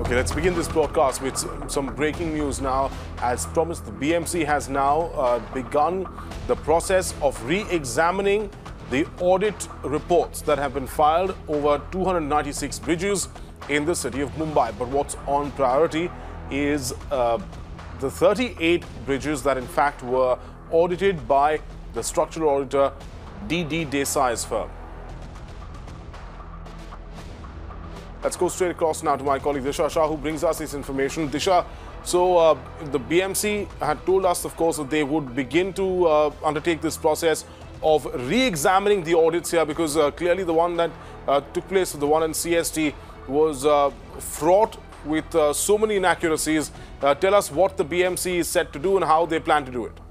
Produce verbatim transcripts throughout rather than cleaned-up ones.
Okay, let's begin this broadcast with some breaking news now. As promised, the B M C has now uh, begun the process of re-examining the audit reports that have been filed over two hundred ninety-six bridges in the city of Mumbai. But what's on priority is uh, the thirty-eight bridges that in fact were audited by the structural auditor D D Desai's firm. Let's go straight across now to my colleague Disha Shah, who brings us this information. Disha, so uh, the B M C had told us, of course, that they would begin to uh, undertake this process of re-examining the audits here, because uh, clearly the one that uh, took place, the one in C S T, was uh, fraught with uh, so many inaccuracies. Uh, tell us what the B M C is set to do and how they plan to do it.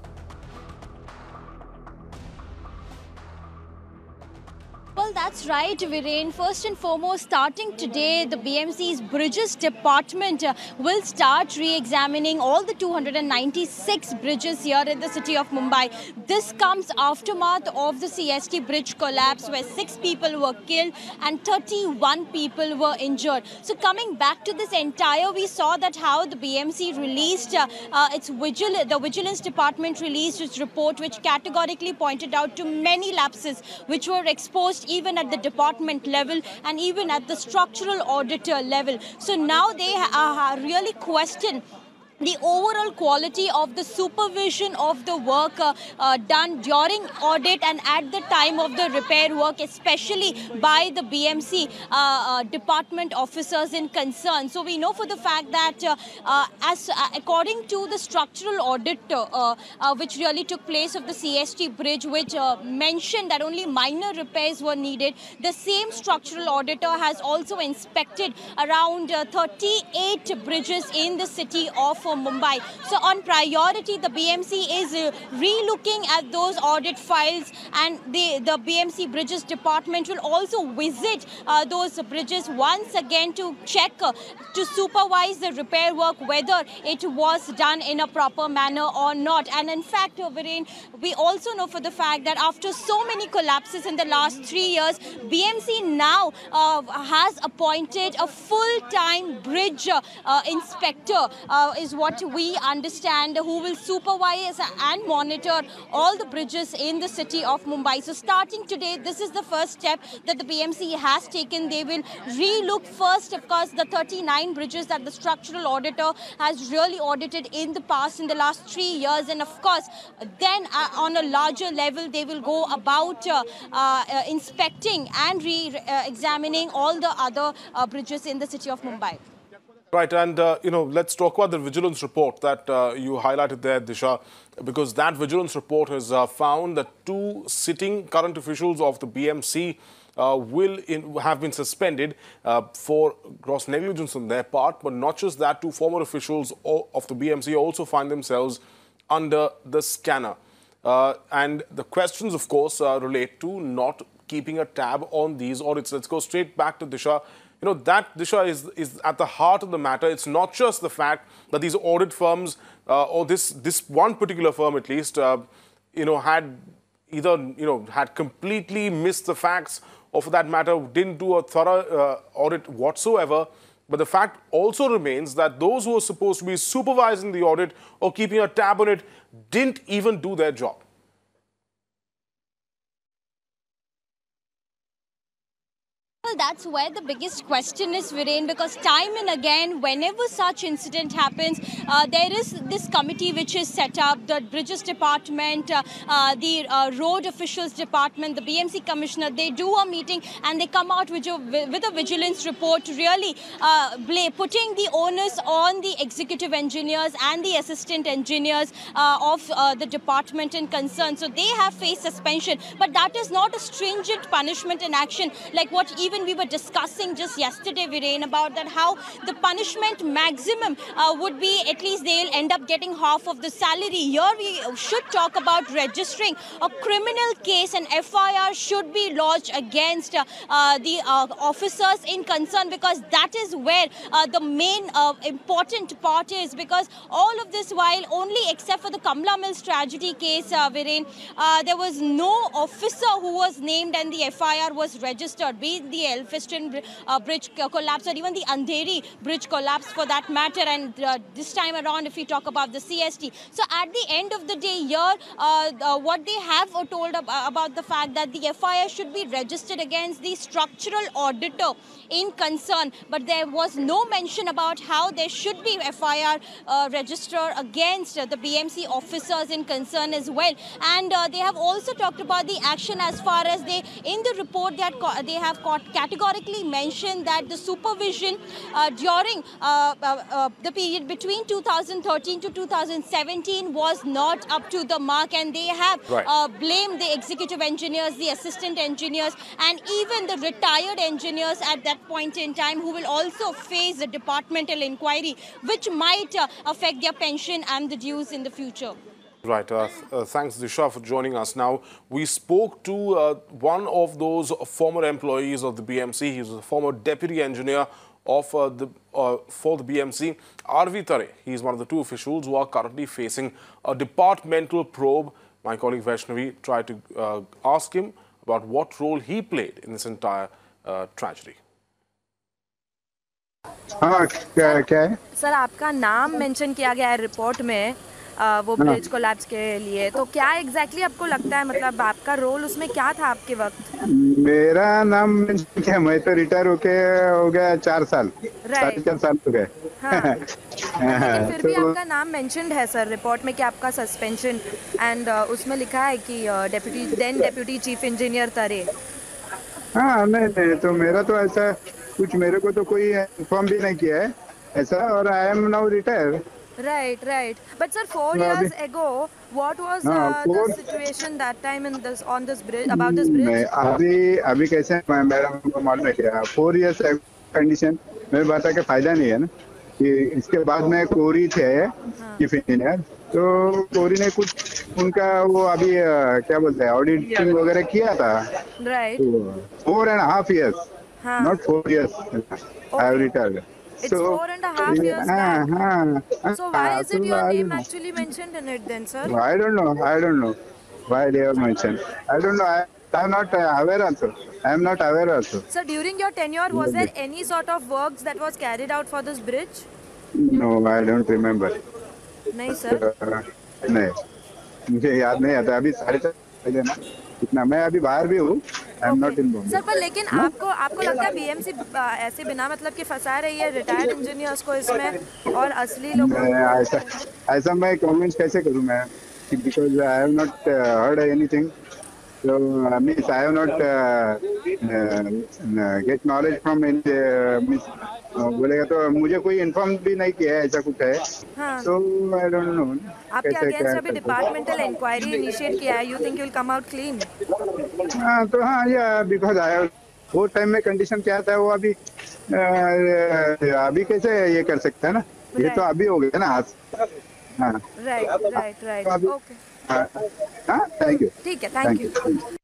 Well, that's right, Viren. First and foremost, starting today, the B M C's Bridges Department uh, will start re-examining all the two hundred ninety-six bridges here in the city of Mumbai. This comes aftermath of the C S T bridge collapse, where six people were killed and thirty-one people were injured. So coming back to this entire, we saw that how the B M C released uh, uh, its vigil the Vigilance Department released its report, which categorically pointed out to many lapses which were exposed even at the department level and even at the structural auditor level. So now they uh, really question the overall quality of the supervision of the work uh, uh, done during audit and at the time of the repair work, especially by the B M C uh, uh, department officers in concern. So we know for the fact that uh, uh, as uh, according to the structural audit uh, uh, which really took place of the C S T bridge, which uh, mentioned that only minor repairs were needed, the same structural auditor has also inspected around uh, thirty-eight bridges in the city of uh, Mumbai. So on priority, the B M C is uh, re-looking at those audit files, and the, the B M C Bridges Department will also visit uh, those bridges once again to check, uh, to supervise the repair work, whether it was done in a proper manner or not. And in fact, uh, Viren, we also know for the fact that after so many collapses in the last three years, B M C now uh, has appointed a full-time bridge uh, uh, inspector, uh, is what we understand, who will supervise and monitor all the bridges in the city of Mumbai. So starting today, this is the first step that the B M C has taken. They will re-look first, of course, the thirty-nine bridges that the structural auditor has really audited in the past, in the last three years. And of course, then uh, on a larger level, they will go about uh, uh, uh, inspecting and re-examining all the other uh, bridges in the city of Mumbai. Right, and uh, you know, let's talk about the vigilance report that uh, you highlighted there, Disha, because that vigilance report has uh, found that two sitting current officials of the B M C uh, will in, have been suspended uh, for gross negligence on their part. But not just that, two former officials of the B M C also find themselves under the scanner. Uh, and the questions, of course, uh, relate to not keeping a tab on these audits. Let's go straight back to Disha. You know, that, Disha, is, is at the heart of the matter. It's not just the fact that these audit firms, uh, or this, this one particular firm at least, uh, you know, had either, you know, had completely missed the facts, or for that matter, didn't do a thorough uh, audit whatsoever. But the fact also remains that those who are supposed to be supervising the audit or keeping a tab on it didn't even do their job. Well, that's where the biggest question is, Viren, because time and again, whenever such incident happens, uh, there is this committee which is set up, the Bridges Department, uh, uh, the uh, Road Officials Department, the B M C Commissioner. They do a meeting and they come out with a, with a vigilance report, really uh, putting the onus on the executive engineers and the assistant engineers uh, of uh, the department in concern. So they have faced suspension, but that is not a stringent punishment in action like what even we were discussing just yesterday, Viren, about that how the punishment maximum uh, would be at least they'll end up getting half of the salary. Here we should talk about registering a criminal case, and F I R should be lodged against uh, uh, the uh, officers in concern, because that is where uh, the main uh, important part is. Because all of this while only except for the Kamla Mills tragedy case, uh, Viren, uh, there was no officer who was named and the F I R was registered, be it the Elphinstone uh, bridge collapse, or even the Andheri bridge collapse for that matter. And uh, this time around, if we talk about the C S T, so at the end of the day here, uh, uh, what they have uh, told ab about the fact that the F I R should be registered against the structural auditor in concern, but there was no mention about how there should be F I R uh, registered against uh, the B M C officers in concern as well. And uh, they have also talked about the action as far as they, in the report, they, had they have categorically mentioned that the supervision uh, during uh, uh, uh, the period between two thousand thirteen to two thousand seventeen was not up to the mark, and they have Right. uh, blamed the executive engineers, the assistant engineers, and even the retired engineers at that point in time, who will also face a departmental inquiry, which might uh, affect their pension and the dues in the future. Right. Uh, uh, thanks, Disha, for joining us. Now, we spoke to uh, one of those former employees of the B M C. He's a former deputy engineer of uh, the uh, for the B M C, R V Tare. He's one of the two officials who are currently facing a departmental probe. My colleague Vaishnavi tried to uh, ask him about what role he played in this entire uh, tragedy. हाँ क्या क्या है sir, आपका नाम mention किया गया है report में आ, वो ब्रिज कोलैप्स के लिए, तो क्या एग्जैक्टली आपको लगता है, मतलब आपका रोल उसमें क्या था आपके वक्त? मेरा नाम मेंशन क्या, मैं तो रिटायर होके हो गया चार साल साढ़े चार साल हो गए। हाँ। लेकिन फिर भी आपका नाम मेंशन्ड है सर रिपोर्ट में कि आपका सस्पेंशन, एंड उसमें लिखा है कि deputy then deputy chief engineer तरे। हाँ नहीं नहीं, तो मेरा तो ऐसा कुछ, मेरे को तो कोई इन्फॉर्म भी नहीं किया है ऐसा, और I am now retired. Right, right. But sir, four No, years abhi- ago, what was No, uh, four- the situation that time in this on this bridge about this bridge? मैं अभी अभी कैसे मैं- मेरा को मालूम है क्या, फोर इयर्स कंडीशन में बता के फायदा नहीं है ना, कि इसके बाद में कोरी थे चीफ इंजीनियर, तो कोरी ने कुछ उनका वो अभी अ, क्या बोलते हैं ऑडिटिंग वगैरह किया था, Right. Four and half years, हाँ. Not four years I have retired. It's four and a half years हाँ back. हाँ। So why is it your name actually mentioned in it then, sir? I don't know. I don't know why they have mentioned. I don't know. I I am not uh, aware also. I am not aware also. Sir, during your tenure, was there any sort of works that was carried out for this bridge? No, I don't remember. नहीं sir. Uh, नहीं, मुझे याद नहीं आता अभी साढ़े चार पहले ना, इतना मैं अभी बाहर भी हूँ। I am not in Bombay. Sir, पर लेकिन आपको आपको लगता है बीएमसी ऐसे बिना मतलब कि फंसा रही है रिटायर्ड इंजीनियर्स को इसमें, और असली लोगों मैं ऐसा ऐसा मैं कमेंट्स कैसे करूँ मैं, because I have not heard anything, so uh, means I have not uh, uh, get knowledge from any uh, means uh, बोलेगा तो मुझे कोई इन्फॉर्म भी नहीं किया है ऐसा कुछ है, हाँ. so I don't know आपके अगेंस्ट अभी डिपार्टमेंट इंक्वायरी इनिशिएट किया है, you think you will come out clean? हाँ तो हाँ या बिकॉज आई हैव वो टाइम में कंडीशन क्या था वो अभी uh, अभी कैसे ये कर सकते हैं ना, ये तो अभी हो गया ना आज। हाँ राइट राइट राइट, ओके, हाँ थैंक यू। ठीक है, थैंक यू।